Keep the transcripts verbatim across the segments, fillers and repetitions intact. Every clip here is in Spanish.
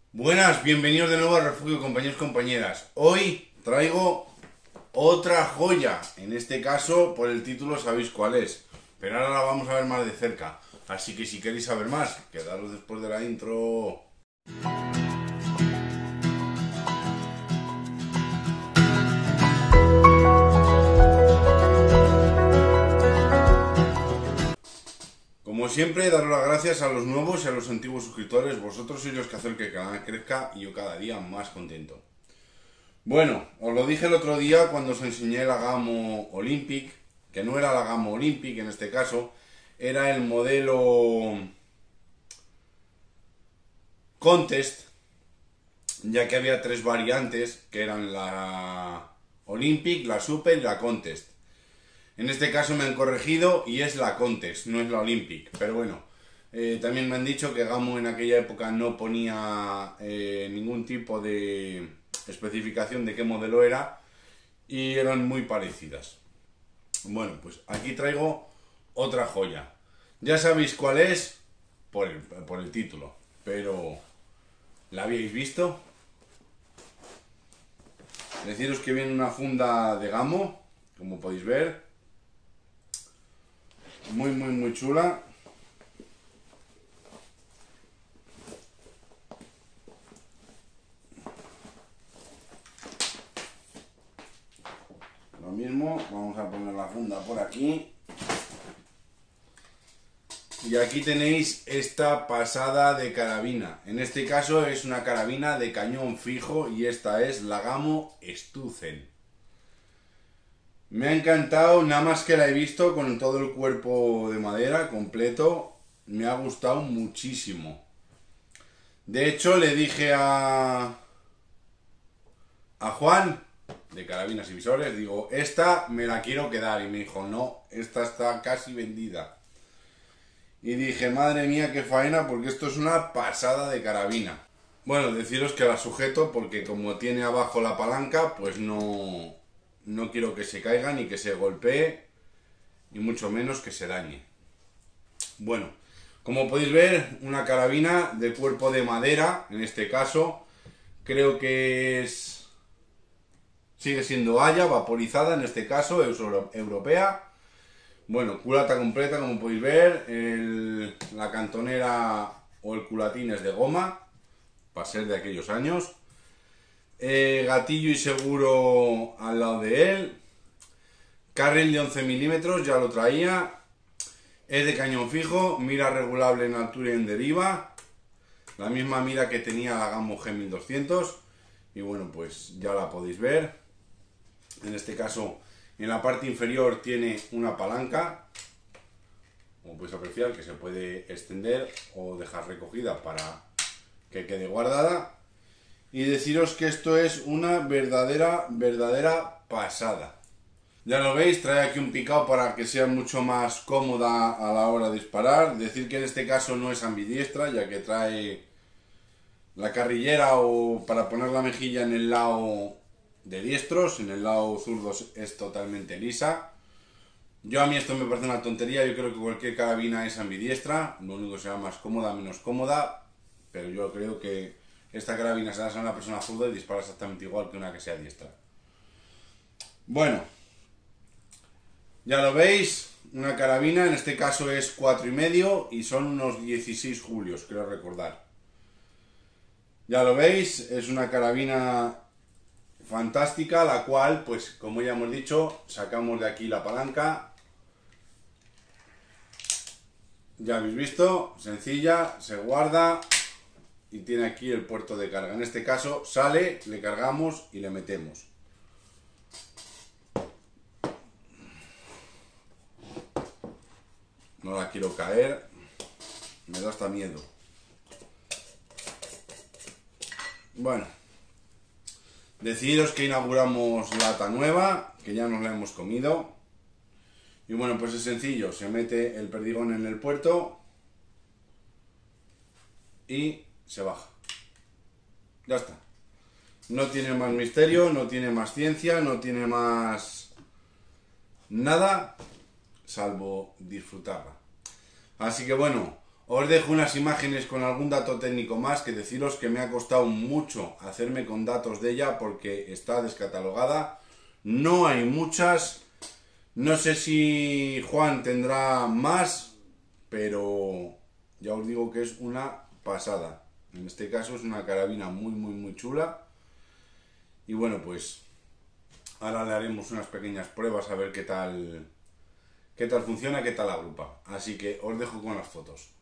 Buenas, bienvenidos de nuevo a Refugio, compañeros y compañeras. Hoy traigo otra joya, en este caso por el título sabéis cuál es, pero ahora la vamos a ver más de cerca. Así que si queréis saber más, quedaros después de la intro. Como siempre, daros las gracias a los nuevos y a los antiguos suscriptores. Vosotros sois los que hacen que el canal crezca y yo cada día más contento. Bueno, os lo dije el otro día cuando os enseñé la Gamo Olympic, que no era la Gamo Olympic en este caso, era el modelo Contest, ya que había tres variantes, que eran la Olympic, la Super y la Contest. En este caso me han corregido y es la Contest, no es la Olympic, pero bueno, eh, también me han dicho que Gamo en aquella época no ponía eh, ningún tipo de especificación de qué modelo era y eran muy parecidas. Bueno, pues aquí traigo otra joya. Ya sabéis cuál es por el, por el título, pero ¿la habéis visto? Deciros que viene una funda de Gamo, como podéis ver. Muy, muy, muy chula. Lo mismo, vamos a poner la funda por aquí. Y aquí tenéis esta pasada de carabina. En este caso es una carabina de cañón fijo y esta es la Gamo Stützen. Me ha encantado, nada más que la he visto con todo el cuerpo de madera completo. Me ha gustado muchísimo. De hecho, le dije a, a Juan, de Carabinas y Visores, digo, esta me la quiero quedar. Y me dijo, no, esta está casi vendida. Y dije, madre mía, qué faena, porque esto es una pasada de carabina. Bueno, deciros que la sujeto porque como tiene abajo la palanca, pues no... No quiero que se caiga ni que se golpee, ni mucho menos que se dañe. Bueno, como podéis ver, una carabina de cuerpo de madera, en este caso. Creo que es... Sigue siendo haya, vaporizada, en este caso, es europea. Bueno, culata completa, como podéis ver. El, la cantonera o el culatín es de goma, para ser de aquellos años. Eh, gatillo y seguro al lado de él. Carril de once milímetros, ya lo traía. Es de cañón fijo, mira regulable en altura y en deriva. La misma mira que tenía la Gamo G mil doscientos. Y bueno, pues ya la podéis ver. En este caso, en la parte inferior tiene una palanca, como podéis apreciar, que se puede extender o dejar recogida para que quede guardada. Y deciros que esto es una verdadera, verdadera pasada. Ya lo veis, trae aquí un picado para que sea mucho más cómoda a la hora de disparar. Decir que en este caso no es ambidiestra, ya que trae la carrillera o para poner la mejilla en el lado de diestros, en el lado zurdo es totalmente lisa. Yo a mí esto me parece una tontería, yo creo que cualquier carabina es ambidiestra, lo único que sea más cómoda, menos cómoda, pero yo creo que esta carabina se da a una persona zurda y dispara exactamente igual que una que sea diestra. Bueno, ya lo veis, una carabina, en este caso es cuatro y medio y son unos dieciséis julios, creo recordar. Ya lo veis, es una carabina fantástica, la cual, pues como ya hemos dicho, sacamos de aquí la palanca. Ya habéis visto, sencilla, se guarda. Y tiene aquí el puerto de carga. En este caso sale, le cargamos y le metemos. No la quiero caer. Me da hasta miedo. Bueno. Deciros que inauguramos lata nueva, que ya nos la hemos comido. Y bueno, pues es sencillo. Se mete el perdigón en el puerto. Y se baja. Ya está. No tiene más misterio, no tiene más ciencia, no tiene más nada, salvo disfrutarla. Así que bueno, Os dejo unas imágenes con algún dato técnico más, que deciros que me ha costado mucho hacerme con datos de ella porque está descatalogada. No hay muchas. No sé si Juan tendrá más, pero ya os digo que es una pasada. En este caso es una carabina muy muy muy chula. Y bueno, pues ahora le haremos unas pequeñas pruebas a ver qué tal, qué tal funciona, qué tal agrupa. Así que os dejo con las fotos.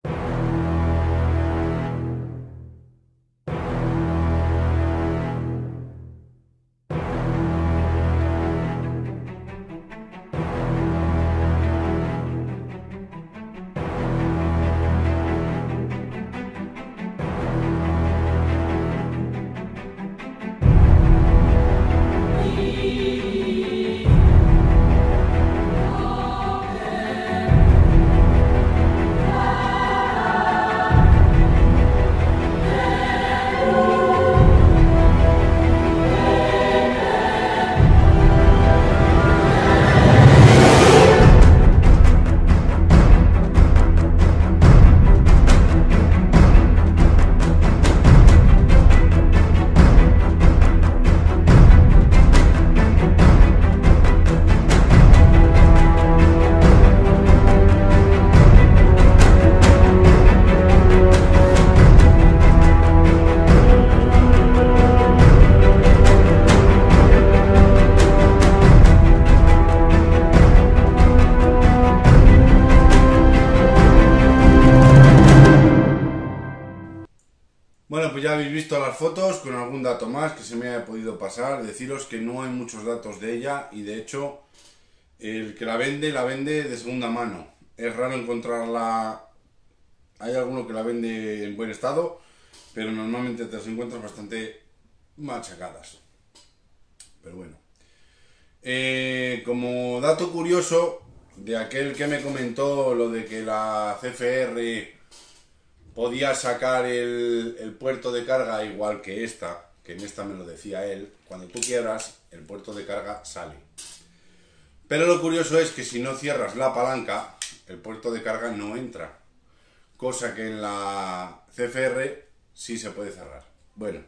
Bueno, pues ya habéis visto las fotos con algún dato más que se me haya podido pasar. Deciros que no hay muchos datos de ella y de hecho el que la vende, la vende de segunda mano. Es raro encontrarla, hay alguno que la vende en buen estado, pero normalmente te las encuentras bastante machacadas. Pero bueno. Eh, como dato curioso de aquel que me comentó lo de que la C F R podía sacar el, el puerto de carga igual que esta, que en esta me lo decía él, cuando tú quiebras el puerto de carga sale. Pero lo curioso es que si no cierras la palanca, el puerto de carga no entra, cosa que en la C F R sí se puede cerrar. Bueno,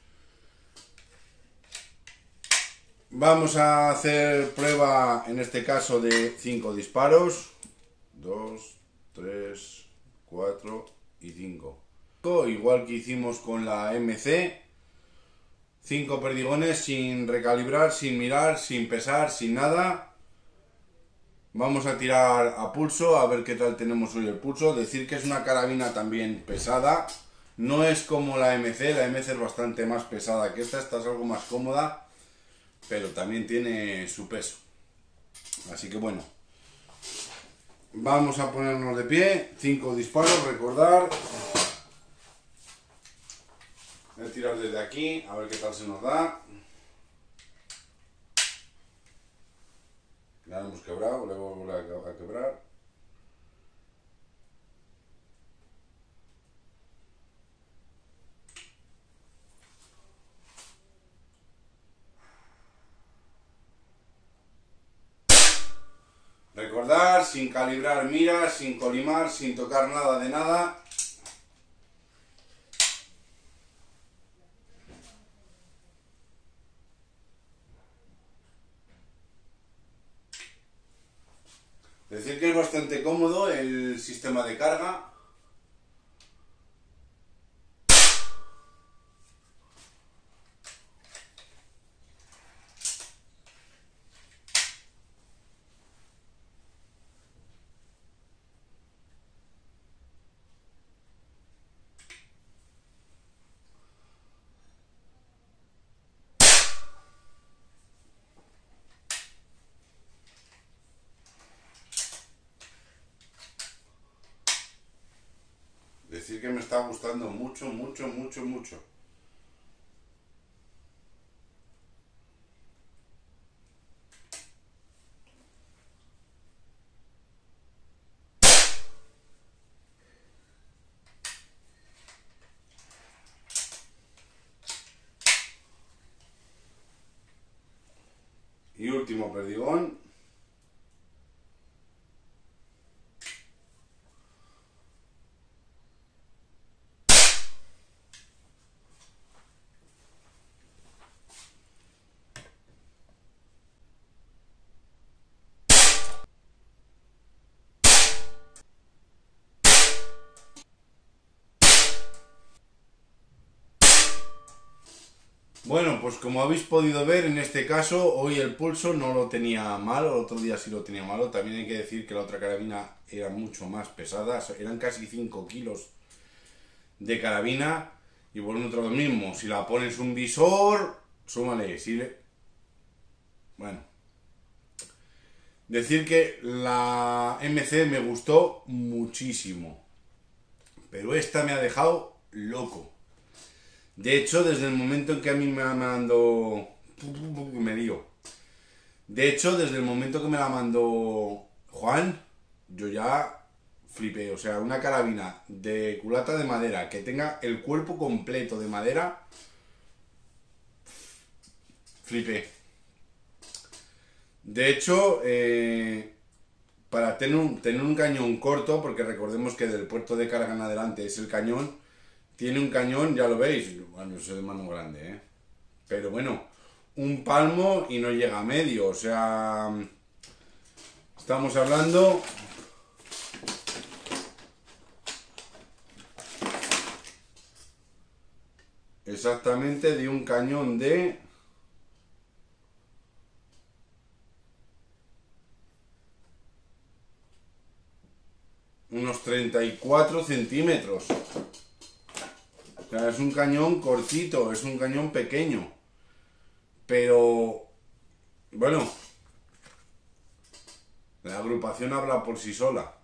vamos a hacer prueba en este caso de cinco disparos. dos, tres, cuatro y cinco. Igual que hicimos con la M C. cinco perdigones sin recalibrar, sin mirar, sin pesar, sin nada. Vamos a tirar a pulso a ver qué tal tenemos hoy el pulso. Decir que es una carabina también pesada. No es como la M C. La M C es bastante más pesada que esta. Esta es algo más cómoda, pero también tiene su peso. Así que bueno, vamos a ponernos de pie. cinco disparos, recordar. Voy a tirar desde aquí, a ver qué tal se nos da. La hemos quebrado, le voy a volver a quebrar. Recordar, sin calibrar miras, sin colimar, sin tocar nada de nada. Decir que es bastante cómodo el sistema de carga. Decir que me está gustando mucho, mucho, mucho, mucho. Y último perdigón. Bueno, pues como habéis podido ver, en este caso, hoy el pulso no lo tenía malo, el otro día sí lo tenía malo. También hay que decir que la otra carabina era mucho más pesada, eran casi cinco kilos de carabina. Y bueno, otro lo mismo, si la pones un visor, súmale, si le... Bueno. Decir que la M C me gustó muchísimo, pero esta me ha dejado loco. De hecho, desde el momento en que a mí me la mandó... Me lío. De hecho, desde el momento que me la mandó Juan, yo ya flipé. O sea, una carabina de culata de madera que tenga el cuerpo completo de madera, flipé. De hecho, eh, para tener un, tener un cañón corto, porque recordemos que del puerto de carga en adelante es el cañón, tiene un cañón, ya lo veis, bueno, soy de mano grande, ¿eh? Pero bueno, un palmo y no llega a medio, o sea, estamos hablando exactamente de un cañón de unos treinta y cuatro centímetros. O sea, es un cañón cortito, es un cañón pequeño. Pero, bueno, la agrupación habla por sí sola.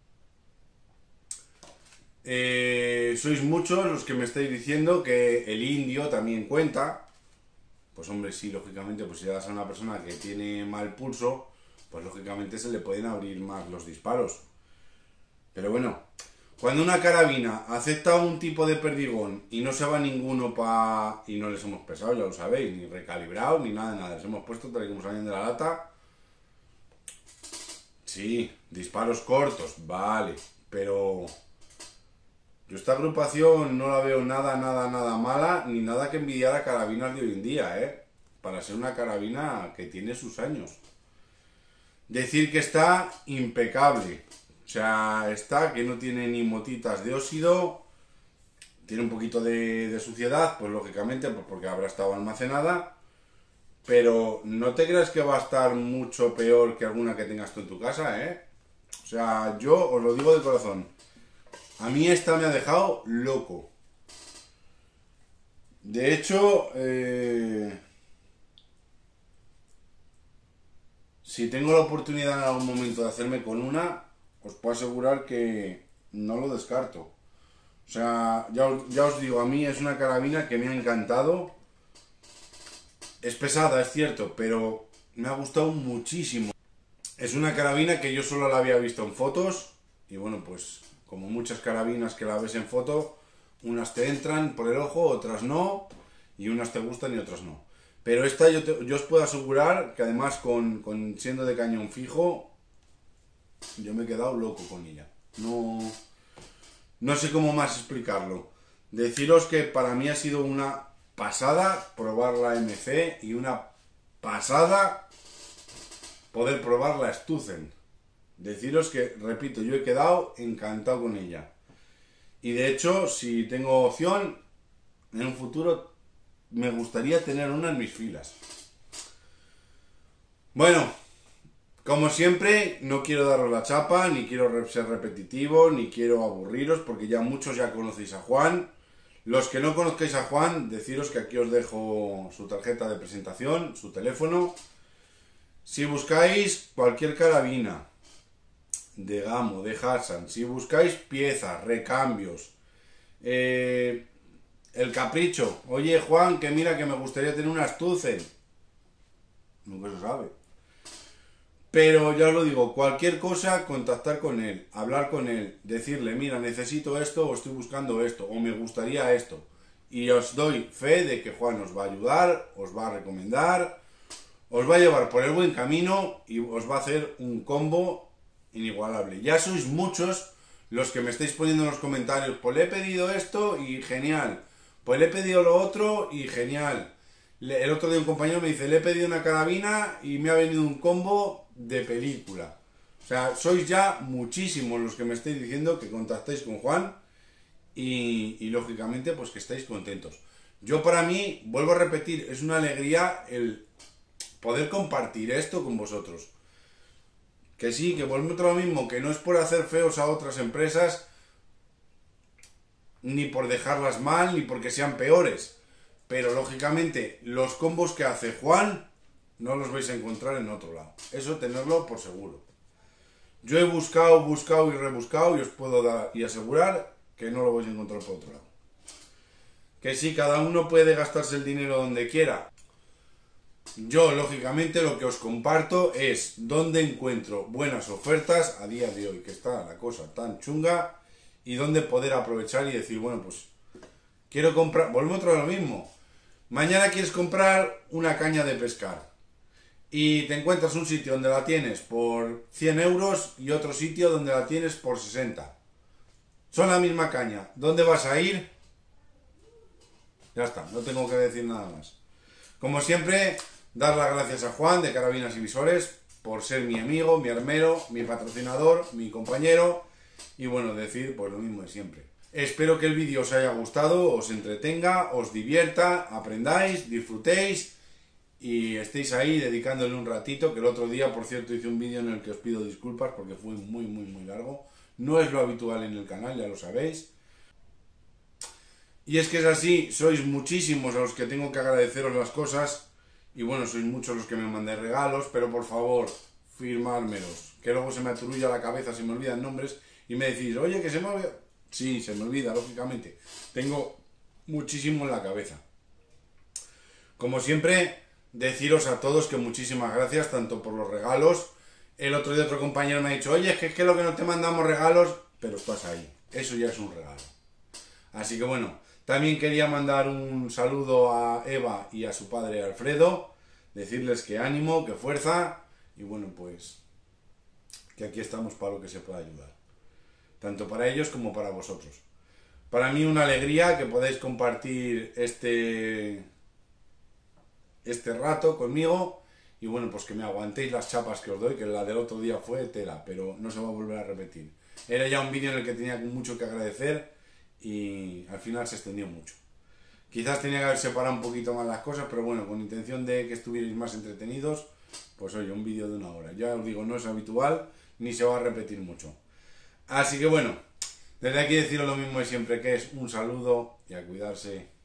Eh, sois muchos los que me estáis diciendo que el indio también cuenta. Pues hombre, sí, lógicamente, pues si das a una persona que tiene mal pulso, pues lógicamente se le pueden abrir más los disparos. Pero bueno, cuando una carabina acepta un tipo de perdigón y no se va ninguno pa... y no les hemos pesado, ya lo sabéis, ni recalibrado, ni nada, nada. Les hemos puesto tal y como salen de la lata. Sí, disparos cortos, vale. Pero yo esta agrupación no la veo nada, nada, nada mala, ni nada que envidiar a carabinas de hoy en día, ¿eh? Para ser una carabina que tiene sus años. Decir que está impecable. O sea, está que no tiene ni motitas de óxido, tiene un poquito de, de suciedad, pues lógicamente, pues porque habrá estado almacenada, pero no te creas que va a estar mucho peor que alguna que tengas tú en tu casa, ¿eh? O sea, yo os lo digo de corazón, a mí esta me ha dejado loco. De hecho, eh, si tengo la oportunidad en algún momento de hacerme con una, os puedo asegurar que no lo descarto. O sea, ya os, ya os digo, a mí es una carabina que me ha encantado. Es pesada, es cierto, pero me ha gustado muchísimo. Es una carabina que yo solo la había visto en fotos. Y bueno, pues como muchas carabinas que la ves en foto, unas te entran por el ojo, otras no. Y unas te gustan y otras no. Pero esta yo, te, yo os puedo asegurar que además con, con siendo de cañón fijo, yo me he quedado loco con ella. No, no sé cómo más explicarlo. Deciros que para mí ha sido una pasada probar la M C y una pasada poder probar la Stuthen. Deciros que, repito, yo he quedado encantado con ella. Y de hecho, si tengo opción, en un futuro me gustaría tener una en mis filas. Bueno, como siempre, no quiero daros la chapa, ni quiero ser repetitivo, ni quiero aburriros, porque ya muchos ya conocéis a Juan. Los que no conozcáis a Juan, deciros que aquí os dejo su tarjeta de presentación, su teléfono. Si buscáis cualquier carabina de Gamo, de Hassan, si buscáis piezas, recambios, eh, el capricho, oye Juan, que mira que me gustaría tener una Stuthen, nunca se sabe. Pero ya os lo digo, cualquier cosa, contactar con él, hablar con él, decirle, mira, necesito esto o estoy buscando esto o me gustaría esto. Y os doy fe de que Juan os va a ayudar, os va a recomendar, os va a llevar por el buen camino y os va a hacer un combo inigualable. Ya sois muchos los que me estáis poniendo en los comentarios, pues le he pedido esto y genial, pues le he pedido lo otro y genial. El otro día un compañero me dice, le he pedido una carabina y me ha venido un combo de película. O sea, sois ya muchísimos los que me estáis diciendo que contactéis con Juan y, y lógicamente pues que estáis contentos. Yo para mí, vuelvo a repetir, es una alegría el poder compartir esto con vosotros. Que sí, que volvemos a lo mismo, que no es por hacer feos a otras empresas, ni por dejarlas mal, ni porque sean peores. Pero lógicamente, los combos que hace Juan, no los vais a encontrar en otro lado. Eso tenerlo por seguro. Yo he buscado, buscado y rebuscado y os puedo dar y asegurar que no lo vais a encontrar por otro lado. Que sí, cada uno puede gastarse el dinero donde quiera. Yo, lógicamente, lo que os comparto es dónde encuentro buenas ofertas a día de hoy, que está la cosa tan chunga, y dónde poder aprovechar y decir, bueno, pues quiero comprar, volvemos otra vez a lo mismo. Mañana quieres comprar una caña de pescar y te encuentras un sitio donde la tienes por cien euros y otro sitio donde la tienes por sesenta. Son la misma caña. ¿Dónde vas a ir? Ya está, no tengo que decir nada más. Como siempre, dar las gracias a Juan de Carabinas y Visores por ser mi amigo, mi armero, mi patrocinador, mi compañero y bueno, decir pues lo mismo de siempre. Espero que el vídeo os haya gustado, os entretenga, os divierta, aprendáis, disfrutéis y estéis ahí dedicándole un ratito, que el otro día, por cierto, hice un vídeo en el que os pido disculpas porque fue muy, muy, muy largo. No es lo habitual en el canal, ya lo sabéis. Y es que es así, sois muchísimos a los que tengo que agradeceros las cosas y bueno, sois muchos los que me mandáis regalos, pero por favor, firmármelos, que luego se me aturulla la cabeza, se me olvidan nombres y me decís, oye, que se me olvida. Sí, se me olvida, lógicamente. Tengo muchísimo en la cabeza. Como siempre, deciros a todos que muchísimas gracias, tanto por los regalos. El otro día otro compañero me ha dicho, oye, es que es que lo que no te mandamos regalos, pero estás ahí. Eso ya es un regalo. Así que bueno, también quería mandar un saludo a Eva y a su padre Alfredo, decirles que ánimo, que fuerza, y bueno, pues que aquí estamos para lo que se pueda ayudar. Tanto para ellos como para vosotros. Para mí una alegría que podáis compartir este, este rato conmigo y bueno, pues que me aguantéis las chapas que os doy, que la del otro día fue tela, pero no se va a volver a repetir. Era ya un vídeo en el que tenía mucho que agradecer y al final se extendió mucho. Quizás tenía que haber separado un poquito más las cosas, pero bueno, con intención de que estuvierais más entretenidos, pues oye, un vídeo de una hora. Ya os digo, no es habitual ni se va a repetir mucho. Así que bueno, desde aquí deciros lo mismo de siempre, que es un saludo y a cuidarse.